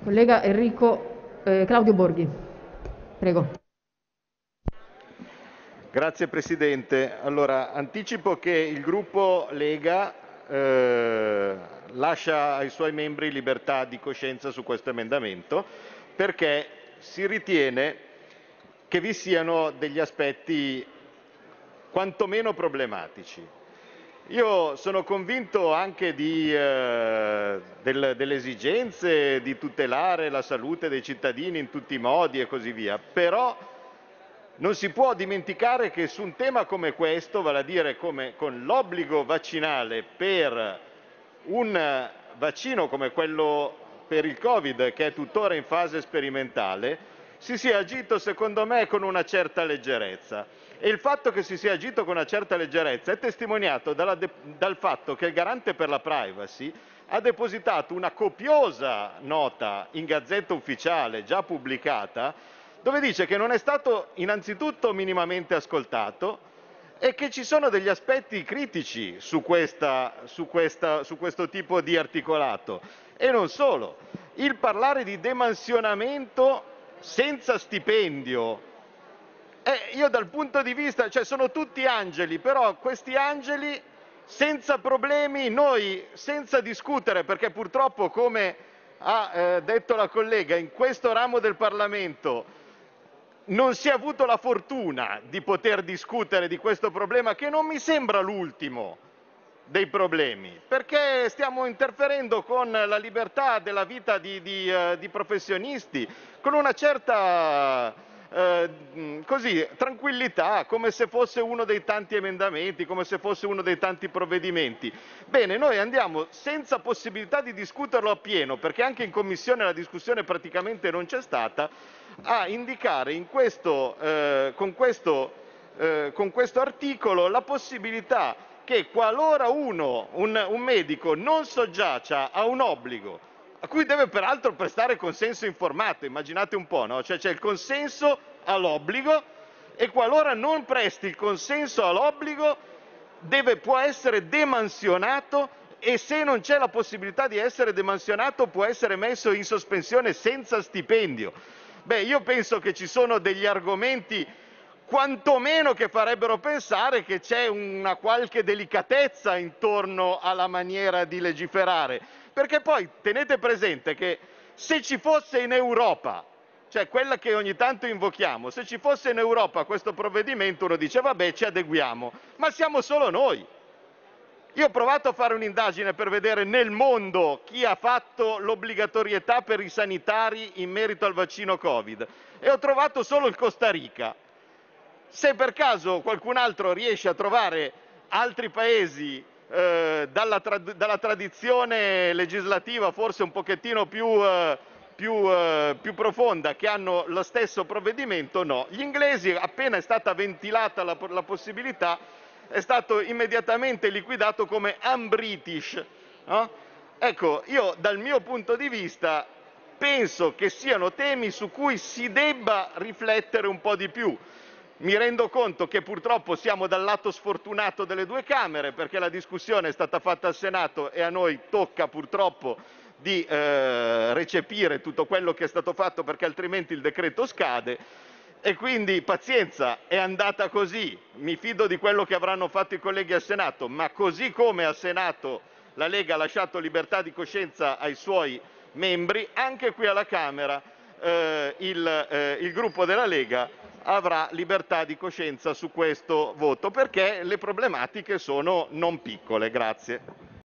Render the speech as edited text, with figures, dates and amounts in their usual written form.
Collega Claudio Borghi, prego. Grazie Presidente. Allora, anticipo che il gruppo Lega lascia ai suoi membri libertà di coscienza su questo emendamento perché si ritiene che vi siano degli aspetti quantomeno problematici. Io sono convinto anche delle esigenze di tutelare la salute dei cittadini in tutti i modi e così via, però non si può dimenticare che su un tema come questo, vale a dire come con l'obbligo vaccinale per un vaccino come quello per il Covid, che è tuttora in fase sperimentale, si sia agito secondo me con una certa leggerezza. E il fatto che si sia agito con una certa leggerezza è testimoniato dal fatto che il Garante per la Privacy ha depositato una copiosa nota in Gazzetta Ufficiale già pubblicata, dove dice che non è stato innanzitutto minimamente ascoltato e che ci sono degli aspetti critici su questo tipo di articolato. E non solo, il parlare di demansionamento senza stipendio, io dal punto di vista, cioè sono tutti angeli, però questi angeli senza problemi, noi senza discutere, perché purtroppo come ha detto la collega, in questo ramo del Parlamento non si è avuto la fortuna di poter discutere di questo problema, che non mi sembra l'ultimo dei problemi, perché stiamo interferendo con la libertà della vita di professionisti, con una certa tranquillità, come se fosse uno dei tanti emendamenti, come se fosse uno dei tanti provvedimenti. Bene, noi andiamo senza possibilità di discuterlo appieno, perché anche in Commissione la discussione praticamente non c'è stata, a indicare con questo articolo la possibilità che qualora un medico non soggiaccia a un obbligo, a cui deve peraltro prestare consenso informato, immaginate un po', no? Cioè c'è il consenso all'obbligo e qualora non presti il consenso all'obbligo può essere demansionato, e se non c'è la possibilità di essere demansionato può essere messo in sospensione senza stipendio. Beh, io penso che ci sono degli argomenti quantomeno che farebbero pensare che c'è una qualche delicatezza intorno alla maniera di legiferare, perché poi tenete presente che se ci fosse in Europa, cioè quella che ogni tanto invochiamo, se ci fosse in Europa questo provvedimento uno dice vabbè ci adeguiamo, ma siamo solo noi. Io ho provato a fare un'indagine per vedere nel mondo chi ha fatto l'obbligatorietà per i sanitari in merito al vaccino Covid e ho trovato solo il Costa Rica. Se per caso qualcun altro riesce a trovare altri paesi dalla tradizione legislativa forse un pochettino più profonda che hanno lo stesso provvedimento, no. Gli inglesi, appena è stata ventilata la possibilità, è stato immediatamente liquidato come un-British, no? Ecco, io dal mio punto di vista penso che siano temi su cui si debba riflettere un po' di più. Mi rendo conto che purtroppo siamo dal lato sfortunato delle due Camere, perché la discussione è stata fatta al Senato e a noi tocca purtroppo di recepire tutto quello che è stato fatto, perché altrimenti il decreto scade. E quindi pazienza, è andata così, mi fido di quello che avranno fatto i colleghi al Senato, ma così come al Senato la Lega ha lasciato libertà di coscienza ai suoi membri, anche qui alla Camera il gruppo della Lega avrà libertà di coscienza su questo voto, perché le problematiche sono non piccole. Grazie.